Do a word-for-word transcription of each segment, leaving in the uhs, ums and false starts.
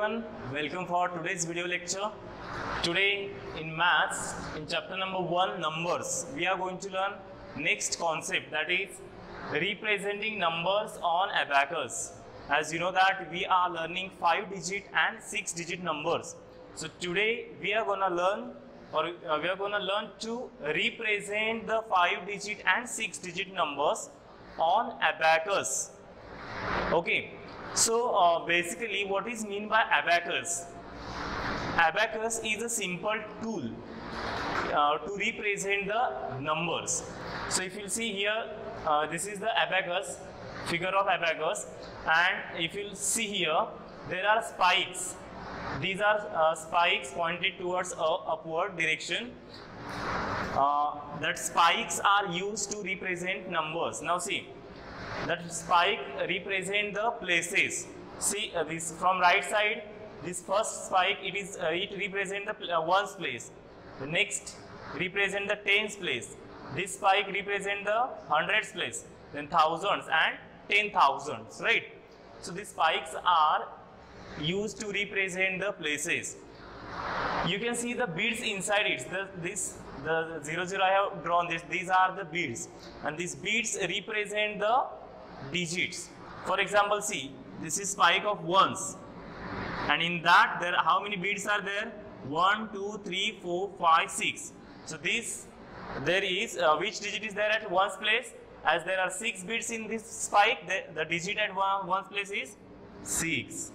everyone, welcome for today's video lecture. Today in maths, in chapter number one, numbers, we are going to learn next concept, that is representing numbers on abacus. As you know that we are learning five digit and six digit numbers. So today we are going to learn or uh, we are going to learn to represent the five digit and six digit numbers on abacus. Okay, so uh, basically what is mean by abacus? Abacus is a simple tool uh, to represent the numbers. So if you see here, uh, this is the abacus, figure of abacus, and if you see here, there are spikes. These are uh, spikes pointed towards a upward direction. Uh, that spikes are used to represent numbers. Now see, that spike represent the places. See uh, this from right side, this first spike, it is uh, it represent the uh, ones place. The next represent the tens place. This spike represent the hundreds place, then thousands and ten thousands, right? So these spikes are used to represent the places. You can see the beads inside it. The, this the zero zero I have drawn this. These are the beads, and these beads represent the digits. For example, see, this is spike of ones, and in that there how many beads are there? One, two, three, four, five, six. So this there is uh, which digit is there at ones place? As there are six beads in this spike, the, the digit at one, ones place is six.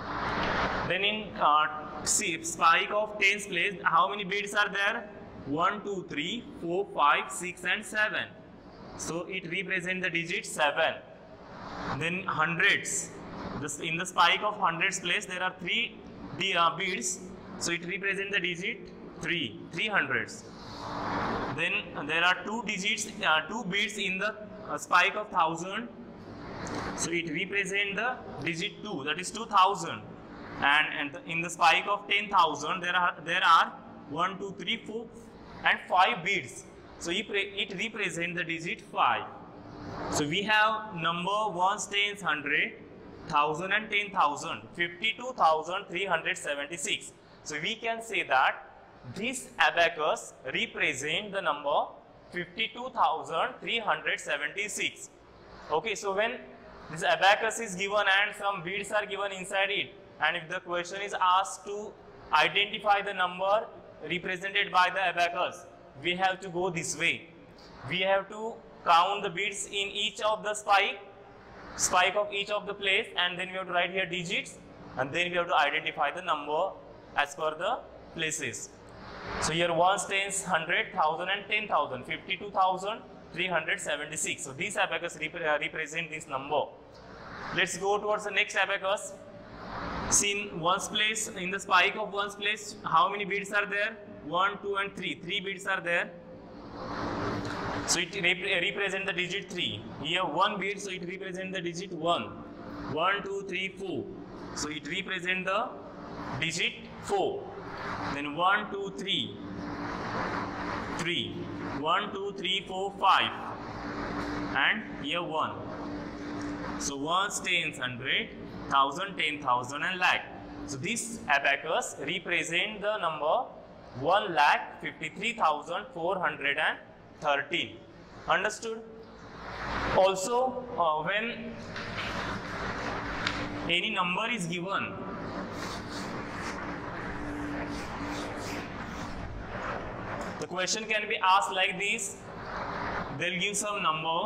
Then in uh, see, spike of tens place, how many beads are there? One, two, three, four, five, six, and seven. So it represents the digit seven. Then hundreds. This, in the spike of hundreds place, there are three uh, beads. So it represents the digit three, three hundreds. Then there are two digits, uh, two beads in the uh, spike of thousand. So it represents the digit two, that is two thousand. And, and in the spike of ten thousand, there are there are one, two, three, four, and five beads. So it, it represents the digit five. So we have number ones, tens, hundred, thousand, and ten thousand, fifty-two thousand three hundred seventy-six. So we can say that this abacus represents the number fifty-two thousand three hundred seventy-six. Okay, so when this abacus is given and some beads are given inside it, and if the question is asked to identify the number represented by the abacus, we have to go this way. We have to count the beads in each of the spike, spike of each of the place, and then we have to write here digits, and then we have to identify the number as per the places. So here ones, tens, hundred, thousand, and ten thousand, fifty-two thousand three hundred seventy-six. So these abacus rep represent this number. Let's go towards the next abacus. See, in ones place, in the spike of ones place, how many beads are there? One, two, and three. Three beads are there. So it rep represents the digit three. Here one bead, so it represents the digit one. One, two, three, four. So it represents the digit four. Then one, two, three. Three. One, two, three, four, five. And here one. So ones, tens, hundred, thousand, ten thousand, and lakh. So this abacus represents the number one lakh fifty-three thousand four hundred thirteen. Understood? Also, uh, when any number is given, the question can be asked like this. They'll give some number.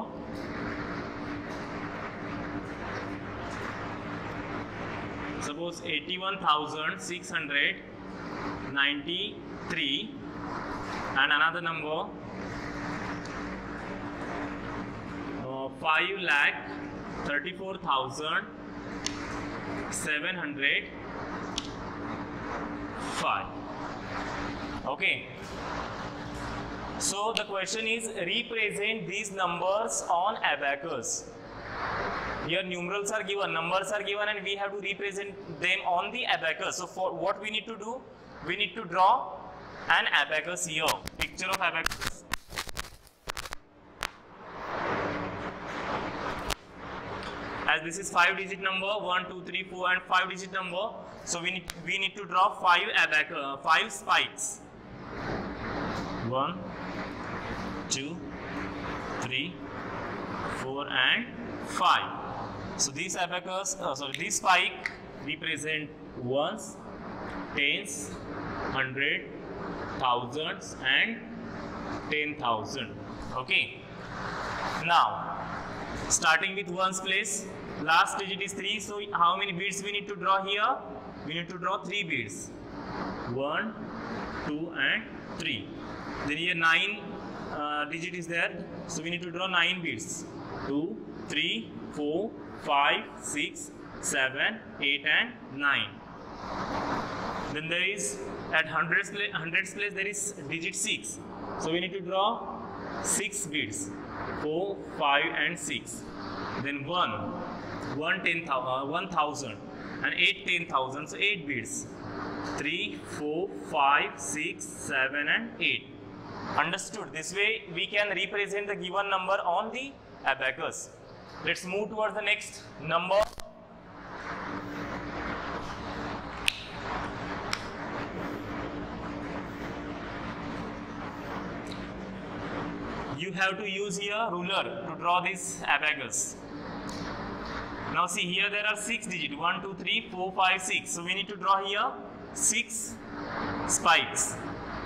Suppose eighty-one thousand six hundred ninety-three, and another number uh, five lakh thirty-four thousand seven hundred five. Okay. So the question is represent these numbers on abacus. Here numerals are given, numbers are given, and we have to represent them on the abacus. So for what we need to do, we need to draw an abacus here, picture of abacus. As this is five digit number, one, two, three, four, and five digit number. So we need we need to draw five abac uh, five spikes. One, two, three, four, and five. So these abacus, uh, sorry, this spike represent ones, tens, hundred, thousands, and ten thousand. Okay. Now, starting with ones place, last digit is three. So how many beads we need to draw here? We need to draw three beads. One, two, and three. Then here nine uh, digit is there, so we need to draw nine beads. Two, three, four, five, six, seven, eight, and nine. Then there is at hundreds place, hundreds place there is digit six. So we need to draw six beads. Four, five, and six. Then one, one ten thousand, one thousand, and eight ten thousand. So eight beads. Three, four, five, six, seven, and eight. Understood? This way we can represent the given number on the abacus. Let's move towards the next number. You have to use here ruler to draw this abacus. Now see, here there are six digits. one, two, three, four, five, six. So we need to draw here six spikes.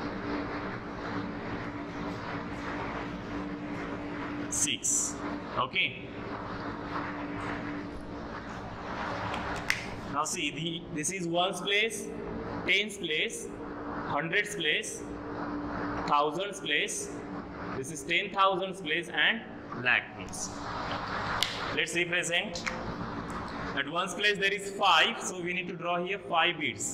Six. Okay. Now see, the, this is ones place, tens place, hundreds place, thousands place. This is ten thousands place, and lakh place. Let's represent. At ones place there is five, so we need to draw here five beads.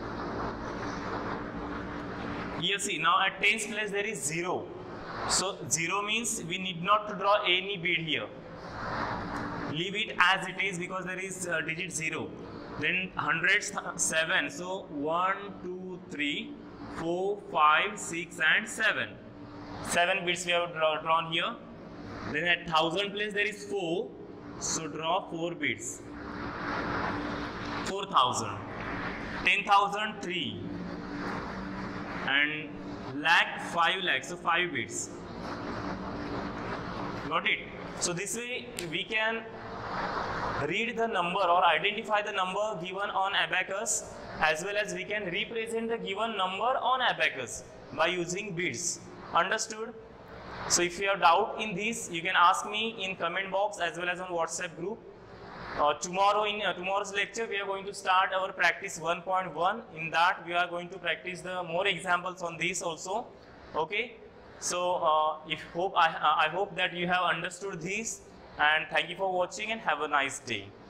Here see, now at tens place there is zero. So zero means we need not to draw any bead here. Leave it as it is because there is uh, digit zero. Then hundreds seven. So one, two, three, four, five, six, and seven. Seven beads we have draw, drawn here. Then at thousand place there is four. So draw four beads. Four thousand. Ten thousand three. And lakh, five lakh, so five beads. Got it? So this way we can read the number or identify the number given on abacus, as well as we can represent the given number on abacus by using beads. Understood? So if you have doubt in this, you can ask me in comment box as well as on WhatsApp group. Uh, tomorrow in uh, tomorrow's lecture we are going to start our practice one point one. In that we are going to practice the more examples on this also. Okay, so uh, if hope I, uh, I hope that you have understood this, and thank you for watching and have a nice day.